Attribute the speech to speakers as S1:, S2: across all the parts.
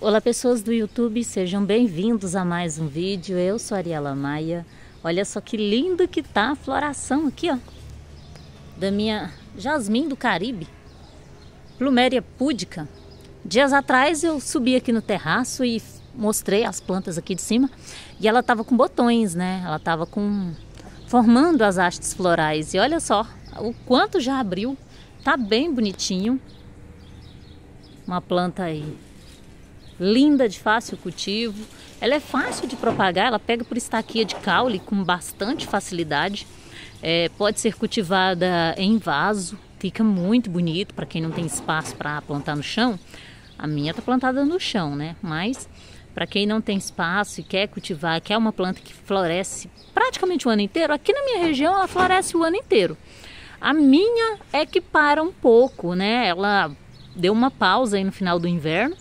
S1: Olá pessoas do YouTube, sejam bem-vindos a mais um vídeo. Eu sou a Ariela Maia. Olha só que lindo que tá a floração aqui, ó, da minha jasmim do Caribe, Plumeria pudica. Dias atrás eu subi aqui no terraço e mostrei as plantas aqui de cima e ela tava com botões, né? Ela tava formando as hastes florais e olha só o quanto já abriu. Tá bem bonitinho. Uma planta aí linda, de fácil cultivo. Ela é fácil de propagar, ela pega por estaquia de caule com bastante facilidade. Pode ser cultivada em vaso, fica muito bonito para quem não tem espaço para plantar no chão. A minha tá plantada no chão, né? Mas para quem não tem espaço e quer cultivar, quer uma planta que floresce praticamente o ano inteiro, aqui na minha região ela floresce o ano inteiro. A minha é que para um pouco, né? Ela deu uma pausa aí no final do inverno.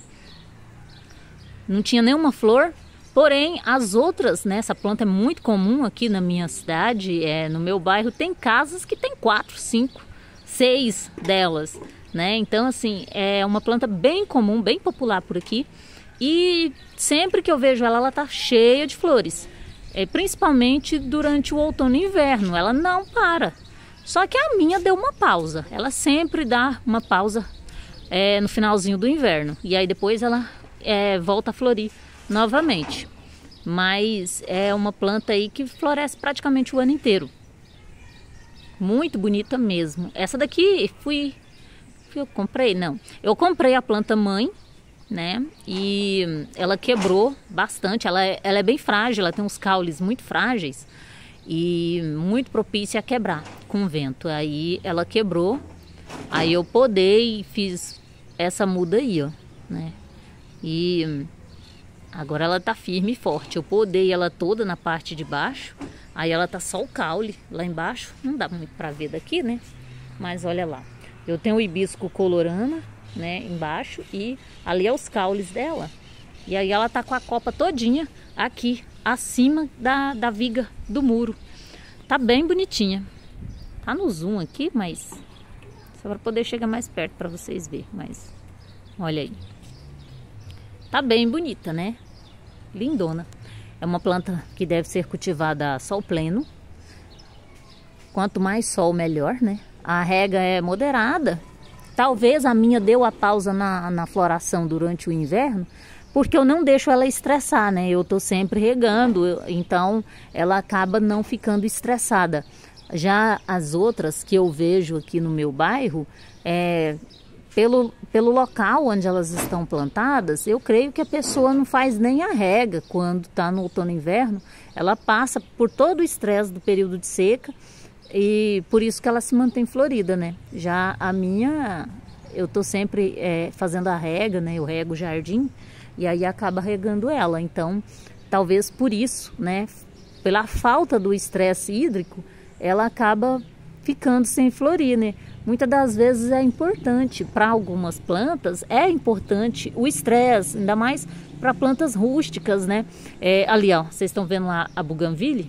S1: Não tinha nenhuma flor, porém as outras, né, essa planta é muito comum aqui na minha cidade, no meu bairro tem casas que tem 4, 5, 6 delas, né? Então assim, é uma planta bem comum, bem popular por aqui e sempre que eu vejo ela, ela tá cheia de flores, principalmente durante o outono e inverno, ela não para. Só que a minha deu uma pausa, ela sempre dá uma pausa no finalzinho do inverno e aí depois ela volta a florir novamente. Mas é uma planta aí que floresce praticamente o ano inteiro. Muito bonita mesmo. Essa daqui eu comprei? Não. Eu comprei a planta mãe, né? E ela quebrou bastante. Ela é bem frágil, ela tem uns caules muito frágeis e muito propícia a quebrar com o vento. Aí ela quebrou. Aí eu podei e fiz essa muda aí, ó, né? E agora ela tá firme e forte. Eu podei ela toda na parte de baixo. Aí ela tá só o caule lá embaixo. Não dá muito pra ver daqui, né? Mas olha lá. Eu tenho o hibisco colorana, né, embaixo. E ali é os caules dela. E aí ela tá com a copa todinha aqui, acima da viga do muro. Tá bem bonitinha. Tá no zoom aqui, mas só pra poder chegar mais perto pra vocês verem. Mas olha aí. Tá bem bonita, né? Lindona. É uma planta que deve ser cultivada a sol pleno. Quanto mais sol, melhor, né? A rega é moderada. Talvez a minha deu a pausa na floração durante o inverno, porque eu não deixo ela estressar, né? Eu tô sempre regando, então ela acaba não ficando estressada. Já as outras que eu vejo aqui no meu bairro, pelo local onde elas estão plantadas, eu creio que a pessoa não faz nem a rega quando está no outono e inverno. Ela passa por todo o estresse do período de seca e por isso que ela se mantém florida, né? Já a minha, eu tô sempre fazendo a rega, né? Eu rego o jardim e aí acaba regando ela. Então, talvez por isso, né? Pela falta do estresse hídrico, ela acaba ficando sem florir, né? Muitas das vezes é importante para algumas plantas, é importante o estresse, ainda mais para plantas rústicas, né? Ali, ó, vocês estão vendo lá a buganvília?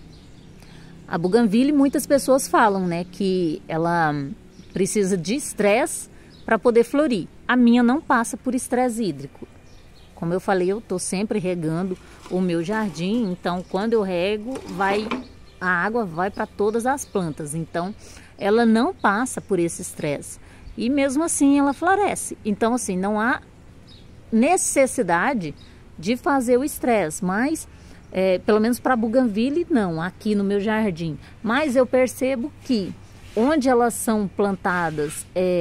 S1: A buganvília, muitas pessoas falam, né, que ela precisa de estresse para poder florir. A minha não passa por estresse hídrico. Como eu falei, eu tô sempre regando o meu jardim, então quando eu rego, a água vai para todas as plantas, então ela não passa por esse estresse e mesmo assim ela floresce. Então assim, não há necessidade de fazer o estresse, mas pelo menos para a buganvília não, aqui no meu jardim. Mas eu percebo que onde elas são plantadas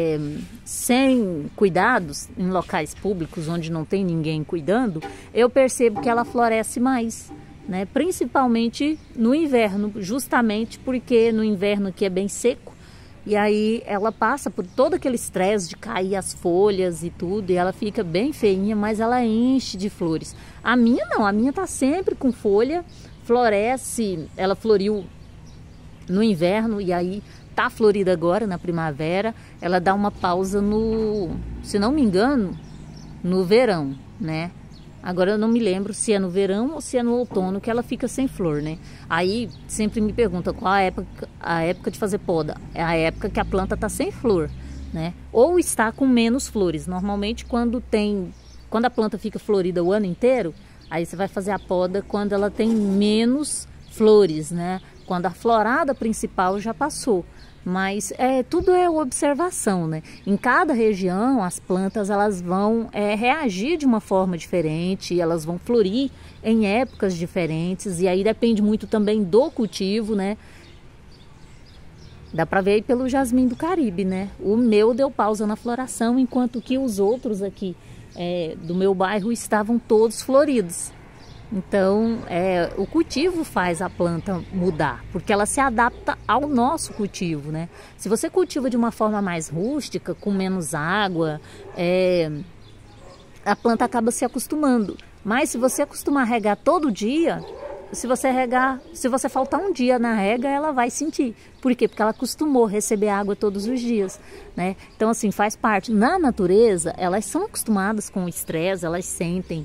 S1: sem cuidados, em locais públicos onde não tem ninguém cuidando, eu percebo que ela floresce mais, né? Principalmente no inverno, justamente porque no inverno aqui é bem seco e aí ela passa por todo aquele estresse de cair as folhas e tudo e ela fica bem feinha, mas ela enche de flores. A minha não, a minha tá sempre com folha, floresce, ela floriu no inverno e aí tá florida agora na primavera. Ela dá uma pausa se não me engano, no verão, né? Agora eu não me lembro se é no verão ou se é no outono que ela fica sem flor, né? Aí sempre me perguntam qual a época de fazer poda. É a época que a planta tá sem flor, né? Ou está com menos flores. Normalmente quando quando a planta fica florida o ano inteiro, aí você vai fazer a poda quando ela tem menos flores, né? Quando a florada principal já passou. Mas tudo é observação, né? Em cada região, as plantas elas vão reagir de uma forma diferente, elas vão florir em épocas diferentes, e aí depende muito também do cultivo, né? Dá para ver aí pelo jasmim do Caribe, né? O meu deu pausa na floração, enquanto que os outros aqui do meu bairro estavam todos floridos. Então, o cultivo faz a planta mudar, porque ela se adapta ao nosso cultivo, né? Se você cultiva de uma forma mais rústica, com menos água, a planta acaba se acostumando. Mas se você acostumar a regar todo dia, se você faltar um dia na rega, ela vai sentir. Por quê? Porque ela acostumou a receber água todos os dias, né? Então, assim, faz parte. Na natureza, elas são acostumadas com o estresse, elas sentem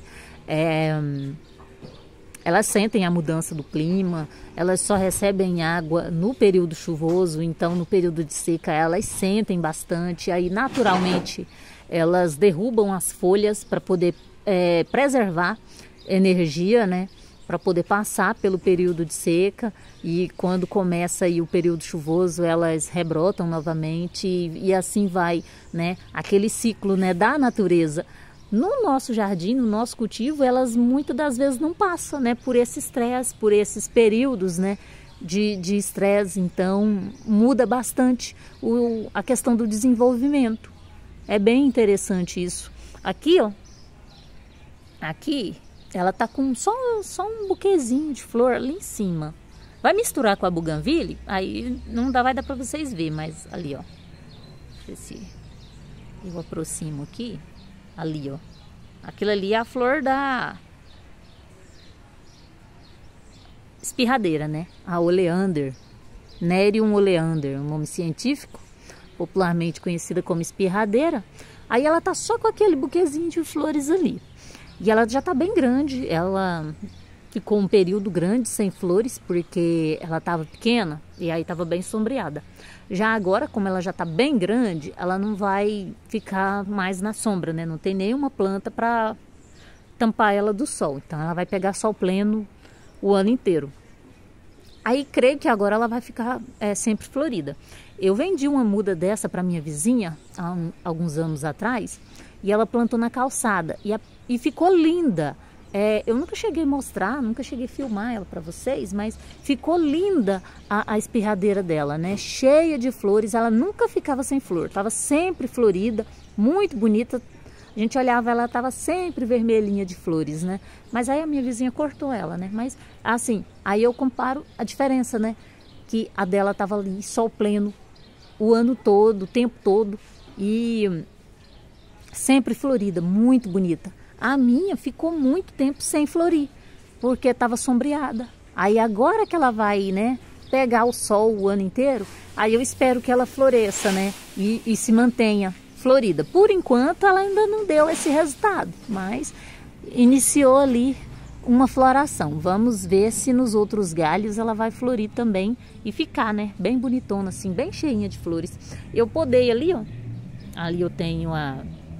S1: a mudança do clima, elas só recebem água no período chuvoso, então no período de seca elas sentem bastante, aí naturalmente elas derrubam as folhas para poder preservar energia, né? Para poder passar pelo período de seca, e quando começa aí o período chuvoso elas rebrotam novamente e assim vai, né? Aquele ciclo, né, da natureza. No nosso jardim, no nosso cultivo, elas muitas das vezes não passam, né, por esse estresse, por esses períodos, né, de estresse. Então, muda bastante a questão do desenvolvimento. É bem interessante isso. Aqui, ó, aqui ela tá com só um buquezinho de flor ali em cima. Vai misturar com a buganvília, aí vai dar para vocês verem, mas ali, ó. Deixa eu ver se eu aproximo aqui. Ali, ó. Aquilo ali é a flor da espirradeira, né? A oleander. Nerium oleander, um nome científico, popularmente conhecida como espirradeira. Aí ela tá só com aquele buquezinho de flores ali. E ela já tá bem grande. Ela ficou um período grande sem flores, porque ela tava pequena e aí tava bem sombreada. Já agora, como ela já tá bem grande, ela não vai ficar mais na sombra, né? Não tem nenhuma planta para tampar ela do sol. Então ela vai pegar sol pleno o ano inteiro. Aí creio que agora ela vai ficar sempre florida. Eu vendi uma muda dessa para minha vizinha há alguns anos atrás, e ela plantou na calçada e ficou linda. Eu nunca cheguei a mostrar, nunca cheguei a filmar ela para vocês, mas ficou linda a espirradeira dela, né? Cheia de flores, ela nunca ficava sem flor, estava sempre florida, muito bonita. A gente olhava, ela estava sempre vermelhinha de flores, né? Mas aí a minha vizinha cortou ela, né? Mas assim, aí eu comparo a diferença, né? Que a dela estava ali, sol pleno, o ano todo, o tempo todo, e sempre florida, muito bonita. A minha ficou muito tempo sem florir, porque estava sombreada. Aí agora que ela vai, né, pegar o sol o ano inteiro, aí eu espero que ela floresça, né, e se mantenha florida. Por enquanto ela ainda não deu esse resultado, mas iniciou ali uma floração. Vamos ver se nos outros galhos ela vai florir também e ficar, né, bem bonitona assim, bem cheinha de flores. Eu podei ali, ó, ali eu tenho a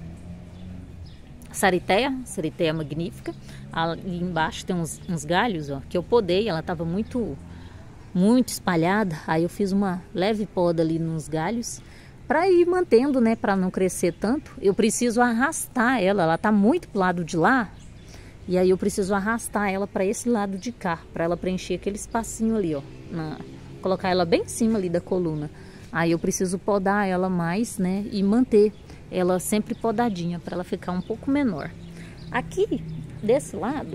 S1: Sericteia magnífica. Ali embaixo tem uns galhos, ó, que eu podei, ela estava muito espalhada. Aí eu fiz uma leve poda ali nos galhos para ir mantendo, né, para não crescer tanto. Eu preciso arrastar ela tá muito pro lado de lá, e aí eu preciso arrastar ela para esse lado de cá, para ela preencher aquele espacinho ali, ó, colocar ela bem em cima ali da coluna. Aí eu preciso podar ela mais, né, e manter ela sempre podadinha para ela ficar um pouco menor. Aqui desse lado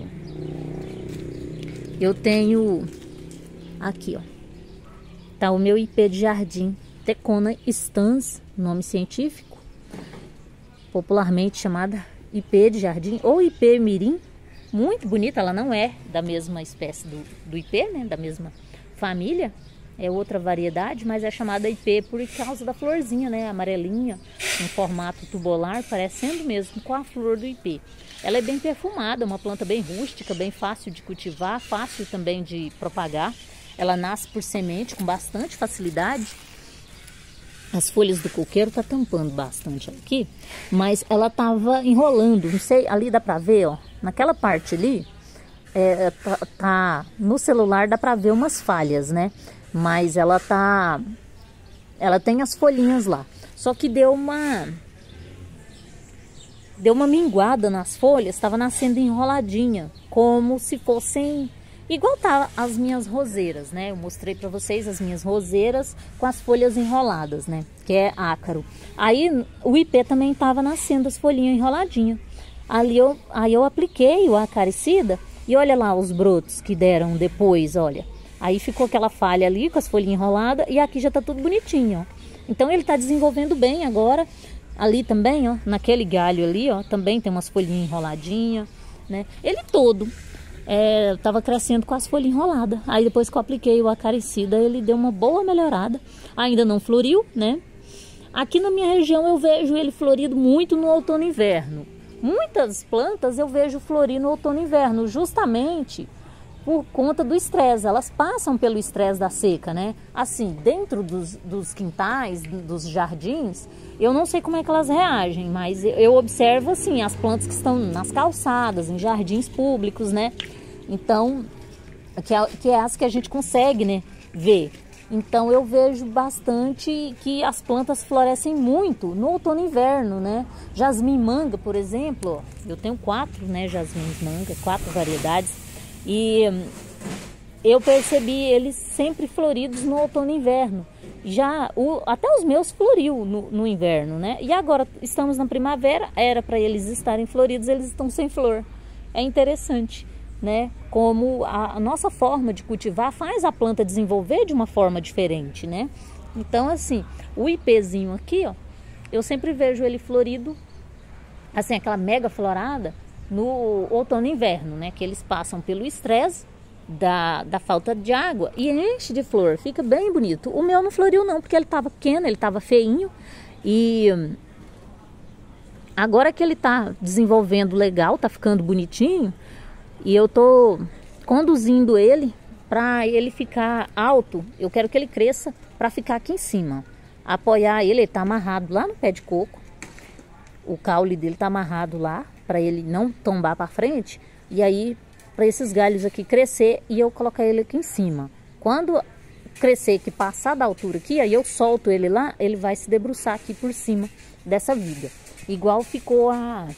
S1: eu tenho aqui, ó, tá o meu ipê de jardim, Tecona stans, nome científico, popularmente chamada ipê de jardim ou ipê mirim. Muito bonita, ela não é da mesma espécie do ipê, né, da mesma família. É outra variedade, mas é chamada ipê por causa da florzinha, né? Amarelinha, em formato tubular, parecendo mesmo com a flor do ipê. Ela é bem perfumada, uma planta bem rústica, bem fácil de cultivar, fácil também de propagar. Ela nasce por semente com bastante facilidade. As folhas do coqueiro tá tampando bastante aqui, mas ela tava enrolando, não sei, ali dá pra ver, ó, naquela parte ali, no celular dá pra ver umas falhas, né? Mas ela tem as folhinhas lá, só que deu uma minguada nas folhas, estava nascendo enroladinha, como se fossem igual tá as minhas roseiras, né? Eu mostrei para vocês as minhas roseiras com as folhas enroladas, né? Que é ácaro. Aí o ipê também tava nascendo as folhinhas enroladinhas. Aí eu apliquei o acaricida e olha lá os brotos que deram depois, olha. Aí ficou aquela falha ali com as folhinhas enroladas e aqui já tá tudo bonitinho, ó. Então ele tá desenvolvendo bem agora. Ali também, ó, naquele galho ali, ó, também tem umas folhinhas enroladinhas, né? Ele todo tava crescendo com as folhas enroladas. Aí depois que eu apliquei o acaricida, ele deu uma boa melhorada. Ainda não floriu, né? Aqui na minha região eu vejo ele florido muito no outono e inverno. Muitas plantas eu vejo florir no outono e inverno, justamente por conta do estresse. Elas passam pelo estresse da seca, né? Assim, dentro dos quintais, dos jardins, eu não sei como é que elas reagem, mas eu observo, assim, as plantas que estão nas calçadas, em jardins públicos, né? Então, que é as que a gente consegue, né, ver. Então, eu vejo bastante que as plantas florescem muito no outono e inverno, né? Jasmim manga, por exemplo, ó, eu tenho 4, né, jasmins manga, 4 variedades. E eu percebi eles sempre floridos no outono e inverno. Até os meus floriu no inverno, né? E agora estamos na primavera, era para eles estarem floridos, eles estão sem flor. É interessante, né? Como a nossa forma de cultivar faz a planta desenvolver de uma forma diferente, né? Então, assim, o ipêzinho aqui, ó, eu sempre vejo ele florido, assim, aquela mega florada, no outono e inverno, né? Que eles passam pelo estresse da falta de água e enche de flor, fica bem bonito. O meu não floriu não, porque ele estava pequeno, ele estava feinho. E agora que ele está desenvolvendo legal, tá ficando bonitinho, e eu tô conduzindo ele para ele ficar alto. Eu quero que ele cresça para ficar aqui em cima, apoiar ele está amarrado lá no pé de coco. O caule dele está amarrado lá para ele não tombar para frente, e aí para esses galhos aqui crescer e eu colocar ele aqui em cima. Quando crescer, que passar da altura aqui, aí eu solto ele lá, ele vai se debruçar aqui por cima dessa viga. Igual ficou a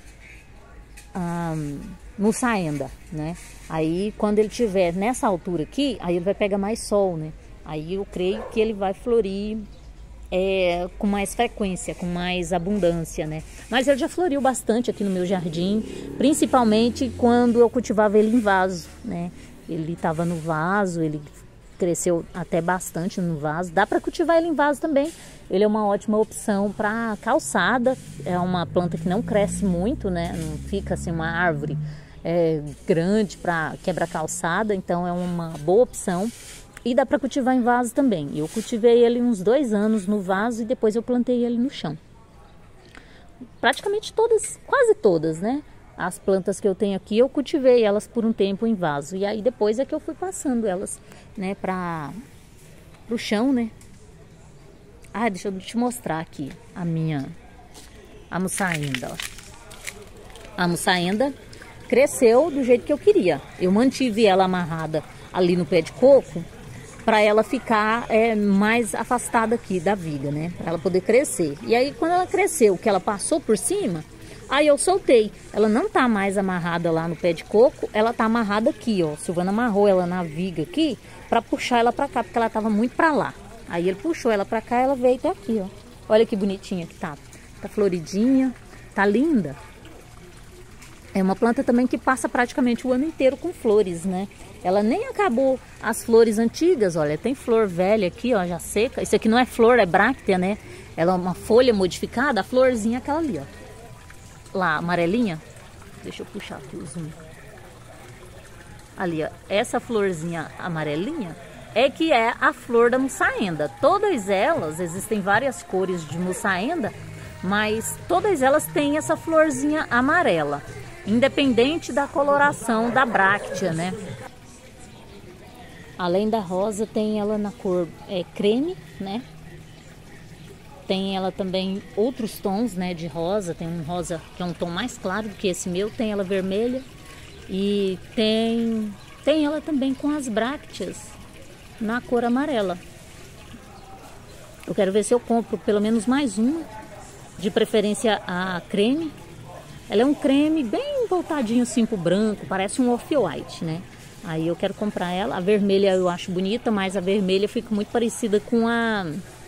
S1: mussaenda, né? Aí quando ele tiver nessa altura aqui, aí ele vai pegar mais sol, né? Aí eu creio que ele vai florir com mais frequência, com mais abundância, né? Mas ele já floriu bastante aqui no meu jardim, principalmente quando eu cultivava ele em vaso, né? Ele estava no vaso, ele cresceu até bastante no vaso. Dá para cultivar ele em vaso também. Ele é uma ótima opção para calçada. É uma planta que não cresce muito, né? Não fica assim uma árvore grande para quebrar calçada, então é uma boa opção. E dá para cultivar em vaso também. Eu cultivei ele uns 2 anos no vaso e depois eu plantei ele no chão. Praticamente todas, quase todas, né? As plantas que eu tenho aqui, eu cultivei elas por um tempo em vaso. E aí depois é que eu fui passando elas, né, para o chão, né? Ah, deixa eu te mostrar aqui a mussaenda, ó. A mussaenda cresceu do jeito que eu queria. Eu mantive ela amarrada ali no pé de coco, para ela ficar mais afastada aqui da viga, né? Para ela poder crescer. E aí quando ela cresceu, que ela passou por cima, aí eu soltei. Ela não tá mais amarrada lá no pé de coco, ela tá amarrada aqui, ó. Silvana amarrou ela na viga aqui para puxar ela para cá, porque ela tava muito para lá. Aí ele puxou ela para cá, ela veio até aqui, ó. Olha que bonitinha que tá. Tá floridinha, tá linda. É uma planta também que passa praticamente o ano inteiro com flores, né? Ela nem acabou as flores antigas, olha, tem flor velha aqui, ó, já seca. Isso aqui não é flor, é bráctea, né? Ela é uma folha modificada, a florzinha é aquela ali, ó. Lá, amarelinha. Deixa eu puxar aqui o zoom. Ali, ó, essa florzinha amarelinha é que é a flor da mussaenda. Todas elas, existem várias cores de mussaenda, mas todas elas têm essa florzinha amarela, independente da coloração da bráctea, né? Além da rosa, tem ela na cor creme, né? Tem ela também outros tons, né, de rosa. Tem um rosa que é um tom mais claro do que esse meu. Tem ela vermelha e tem ela também com as brácteas na cor amarela. Eu quero ver se eu compro pelo menos mais uma, de preferência a creme. Ela é um creme bem voltadinho assim pro branco, parece um off-white, né? Aí eu quero comprar ela. A vermelha eu acho bonita, mas a vermelha fica muito parecida com a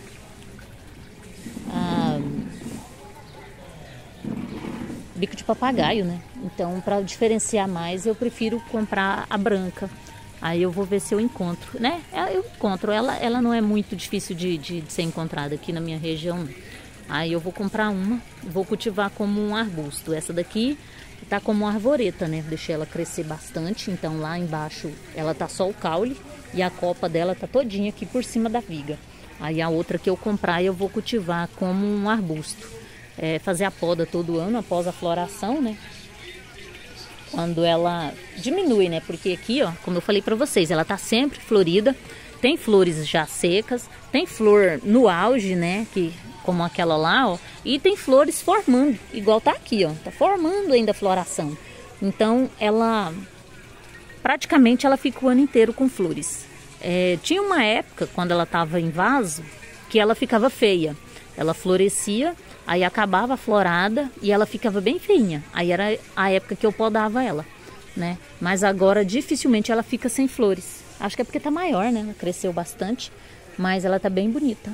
S1: bico de papagaio, né? Então, para diferenciar mais, eu prefiro comprar a branca. Aí eu vou ver se eu encontro, né? Eu encontro. Ela não é muito difícil de ser encontrada aqui na minha região. Aí eu vou comprar uma, vou cultivar como um arbusto. Essa daqui tá como uma arvoreta, né? Deixei ela crescer bastante. Então lá embaixo ela tá só o caule e a copa dela tá todinha aqui por cima da viga. Aí a outra que eu comprar eu vou cultivar como um arbusto. Fazer a poda todo ano após a floração, né? Quando ela diminui, né? Porque aqui, ó, como eu falei pra vocês, ela tá sempre florida. Tem flores já secas, tem flor no auge, né? Como aquela lá, ó. E tem flores formando, igual tá aqui, ó. Tá formando ainda a floração. Então, praticamente ela fica o ano inteiro com flores. Tinha uma época, quando ela tava em vaso, que ela ficava feia. Ela florescia, aí acabava a florada e ela ficava bem feinha. Aí era a época que eu podava ela, né? Mas agora dificilmente ela fica sem flores. Acho que é porque tá maior, né? Ela cresceu bastante, mas ela tá bem bonita.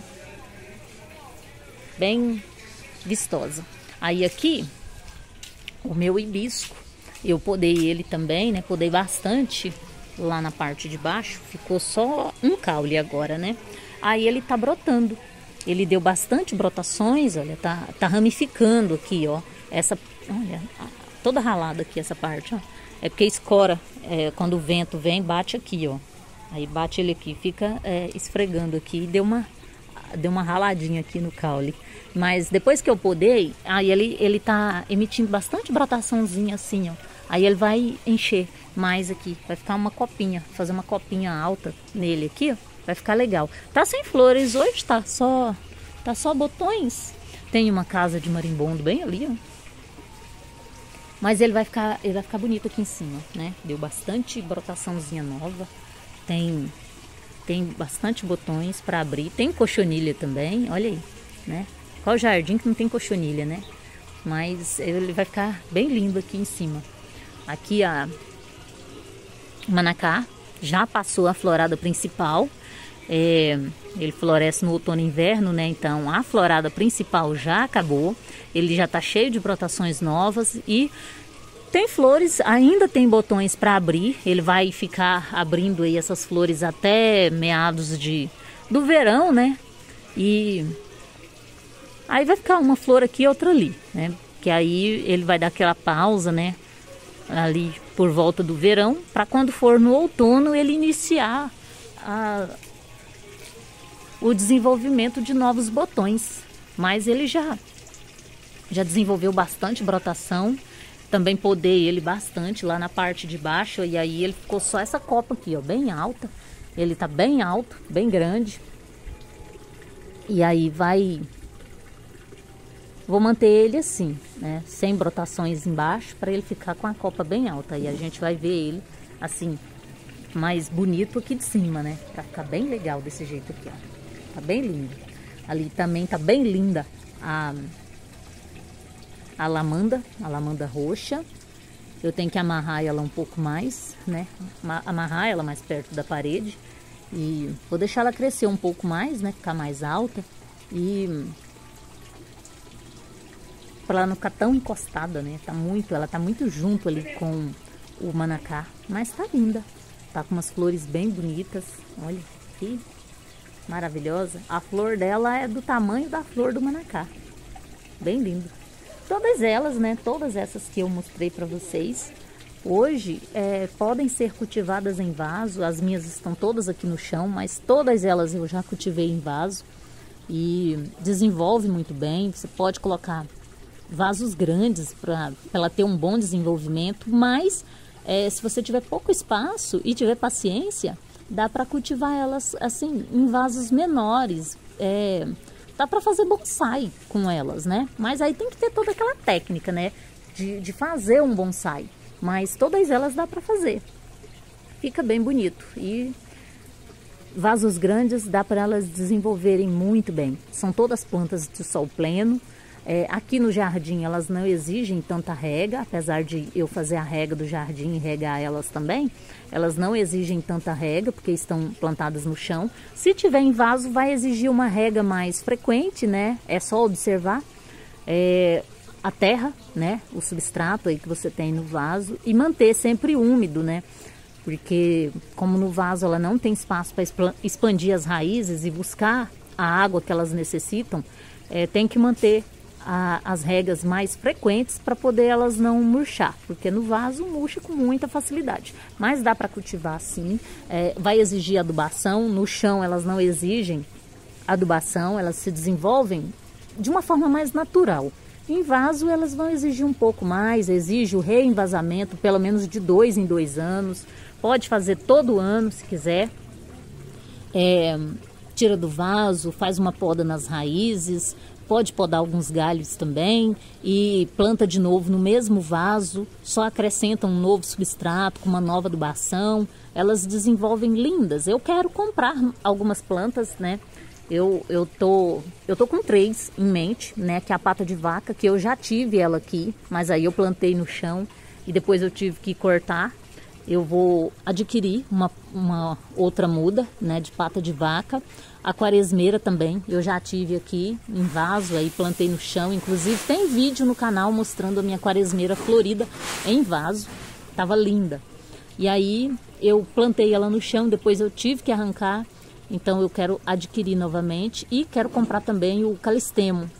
S1: Bem vistosa. Aí aqui, o meu hibisco, eu podei ele também, né? Podei bastante lá na parte de baixo. Ficou só um caule agora, né? Aí ele tá brotando. Ele deu bastante brotações, olha, tá ramificando aqui, ó. Olha, toda ralada aqui essa parte, ó. É porque escora, quando o vento vem, bate aqui, ó. Aí bate ele aqui, fica esfregando aqui. Deu uma raladinha aqui no caule. Mas depois que eu podei, aí ele tá emitindo bastante brotaçãozinha assim, ó. Aí ele vai encher mais aqui, vai ficar uma copinha, fazer uma copinha alta nele aqui, ó. Vai ficar legal. Tá sem flores hoje, tá só botões. Tem uma casa de marimbondo bem ali, ó. Mas ele vai ficar bonito aqui em cima, né? Deu bastante brotaçãozinha nova. Tem bastante botões para abrir. Tem cochonilha também, olha aí, né? Qual jardim que não tem cochonilha, né? Mas ele vai ficar bem lindo aqui em cima. Aqui o manacá já passou a florada principal. Ele floresce no outono e inverno, né? Então a florada principal já acabou. Ele já tá cheio de brotações novas e tem flores, ainda tem botões para abrir. Ele vai ficar abrindo aí essas flores até meados do verão, né? E aí vai ficar uma flor aqui e outra ali, né? Que aí ele vai dar aquela pausa, né? Ali por volta do verão, para quando for no outono ele iniciar o desenvolvimento de novos botões. Mas ele já desenvolveu bastante brotação. Também podei ele bastante lá na parte de baixo. E aí ele ficou só essa copa aqui, ó, bem alta. Ele tá bem alto, bem grande. E aí vou manter ele assim, né? Sem brotações embaixo, para ele ficar com a copa bem alta. E a gente vai ver ele assim, mais bonito aqui de cima, né? Pra ficar bem legal desse jeito aqui, ó. Tá bem lindo. Ali também tá bem linda a lamanda roxa. Eu tenho que amarrar ela um pouco mais, né? Amarrar ela mais perto da parede. E vou deixar ela crescer um pouco mais, né? Ficar mais alta. E para ela não ficar tão encostada, né? Ela tá muito junto ali com o manacá. Mas tá linda. Tá com umas flores bem bonitas. Olha que maravilhosa. A flor dela é do tamanho da flor do manacá. Bem lindo. Todas elas, né? Todas essas que eu mostrei para vocês hoje podem ser cultivadas em vaso. As minhas estão todas aqui no chão, mas todas elas eu já cultivei em vaso e desenvolve muito bem. Você pode colocar vasos grandes para ela ter um bom desenvolvimento, mas se você tiver pouco espaço e tiver paciência, dá para cultivar elas assim em vasos menores, dá para fazer bonsai com elas, né? Mas aí tem que ter toda aquela técnica, né? De fazer um bonsai. Mas todas elas dá para fazer. Fica bem bonito. E vasos grandes dá para elas desenvolverem muito bem. São todas plantas de sol pleno. Aqui no jardim elas não exigem tanta rega, apesar de eu fazer a rega do jardim e regar elas também. Elas não exigem tanta rega, porque estão plantadas no chão. Se tiver em vaso, vai exigir uma rega mais frequente, né? É só observar a terra, né? O substrato aí que você tem no vaso e manter sempre úmido, né? Porque como no vaso ela não tem espaço para expandir as raízes e buscar a água que elas necessitam, tem que manter as regas mais frequentes para poder elas não murchar, porque no vaso murcha com muita facilidade. Mas dá para cultivar sim, vai exigir adubação. No chão elas não exigem adubação, elas se desenvolvem de uma forma mais natural. Em vaso elas vão exigir um pouco mais, exige o reenvasamento pelo menos de 2 em 2 anos. Pode fazer todo ano se quiser. Tira do vaso, faz uma poda nas raízes, pode podar alguns galhos também e planta de novo no mesmo vaso, só acrescenta um novo substrato com uma nova adubação. Elas desenvolvem lindas. Eu quero comprar algumas plantas, né? Eu tô com 3 em mente, né? Que é a pata de vaca, que eu já tive ela aqui, mas aí eu plantei no chão e depois eu tive que cortar. Eu vou adquirir uma outra muda, né, de pata de vaca. A quaresmeira também, eu já tive aqui em vaso, aí plantei no chão. Inclusive tem vídeo no canal mostrando a minha quaresmeira florida em vaso. Tava linda. E aí eu plantei ela no chão, depois eu tive que arrancar. Então eu quero adquirir novamente e quero comprar também o calistemo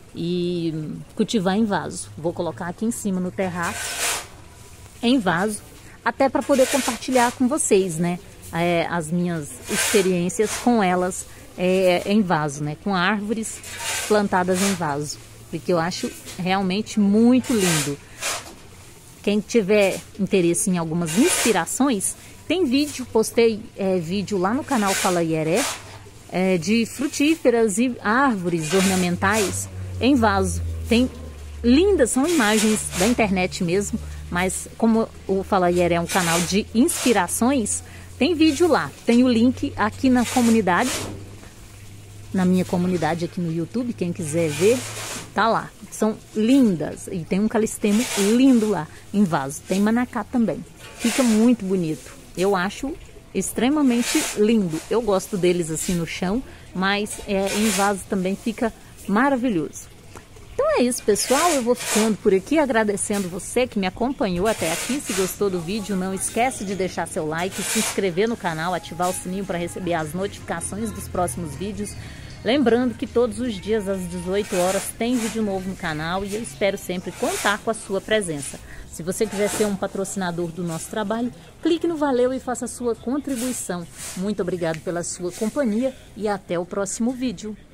S1: e cultivar em vaso. Vou colocar aqui em cima no terraço, em vaso, até para poder compartilhar com vocês, né, as minhas experiências com elas em vaso, né, com árvores plantadas em vaso, porque eu acho realmente muito lindo. Quem tiver interesse em algumas inspirações, tem vídeo, postei vídeo lá no canal Fala Ieré, de frutíferas e árvores ornamentais em vaso. Tem lindas, são imagens da internet mesmo, mas como o Fala Ieré é um canal de inspirações, tem vídeo lá. Tem o link aqui na comunidade, na minha comunidade aqui no YouTube, quem quiser ver, tá lá. São lindas e tem um calistemo lindo lá em vaso. Tem manacá também. Fica muito bonito. Eu acho extremamente lindo. Eu gosto deles assim no chão, mas em vaso também fica maravilhoso. Então é isso, pessoal. Eu vou ficando por aqui agradecendo você que me acompanhou até aqui. Se gostou do vídeo, não esquece de deixar seu like, se inscrever no canal, ativar o sininho para receber as notificações dos próximos vídeos. Lembrando que todos os dias às 18 horas tem vídeo novo no canal e eu espero sempre contar com a sua presença. Se você quiser ser um patrocinador do nosso trabalho, clique no Valeu e faça a sua contribuição. Muito obrigado pela sua companhia e até o próximo vídeo.